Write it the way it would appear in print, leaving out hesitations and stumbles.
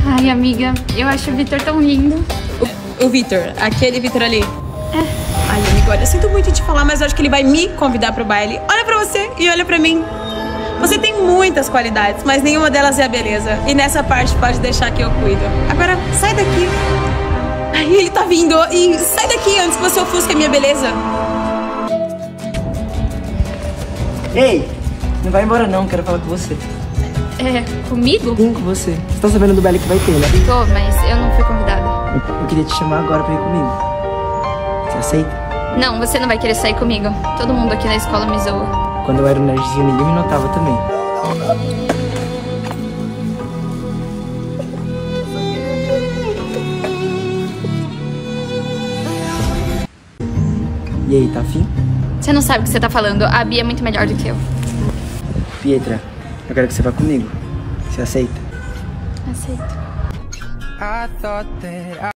Ai, amiga, eu acho o Vitor tão lindo. O Vitor, aquele Vitor ali. Ai, amigo, olha, eu sinto muito te falar, mas eu acho que ele vai me convidar pro baile. Olha pra você e olha pra mim. Você tem muitas qualidades, mas nenhuma delas é a beleza. E nessa parte pode deixar que eu cuido. Agora, sai daqui. Ai, ele tá vindo. E sai daqui antes que você ofusque a minha beleza. Ei, não vai embora não, quero falar com você. Comigo? Sim, com você. Você tá sabendo do baile que vai ter, né? Tô, mas eu não fui convidada. Eu queria te chamar agora pra ir comigo. Você aceita? Não, você não vai querer sair comigo. Todo mundo aqui na escola me zoa. Quando eu era um nerdzinho, ninguém me notava também. E aí, tá afim? Você não sabe o que você tá falando. A Bia é muito melhor do que eu. Pietra, eu quero que você vá comigo. Você aceita? Aceito.